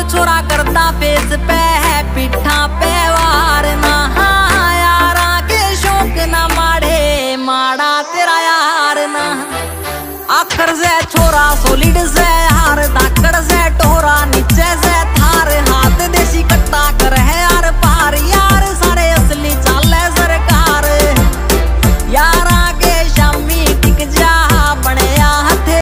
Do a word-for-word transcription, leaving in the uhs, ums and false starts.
छोरा करता फेस पे है पिठा पे वार ना यारा के शौक ना माड़े माड़ा तेरा यार ना आखर से छोरा सो